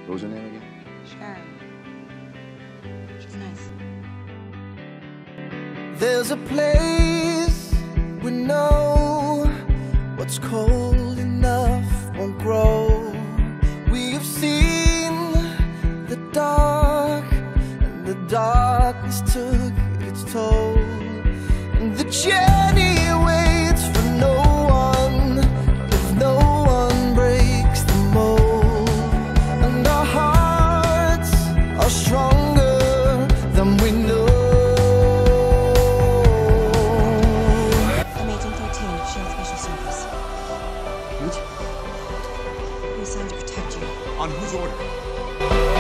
What was her name again? Sharon. She's nice. There's a place we know what's cold enough won't grow. We have seen the dark, and the darkness took its toll. And the journey waits for no one if no one breaks the mold. And our hearts are stronger than we know. I'm Agent 13, Shield Special Service. What? I'm assigned to protect you. On whose order?